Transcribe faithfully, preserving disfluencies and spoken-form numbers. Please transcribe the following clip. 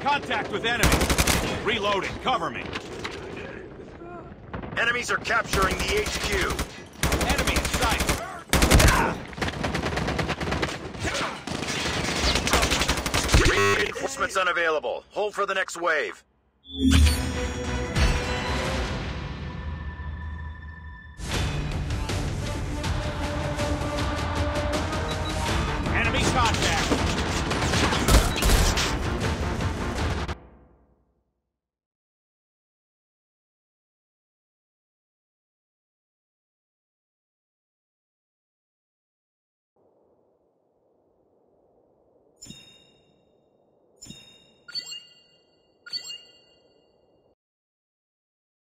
Contact with enemy. Reloading. Cover me. Enemies are capturing the H Q. Enemy in sight. Reinforcements unavailable. Hold for the next wave.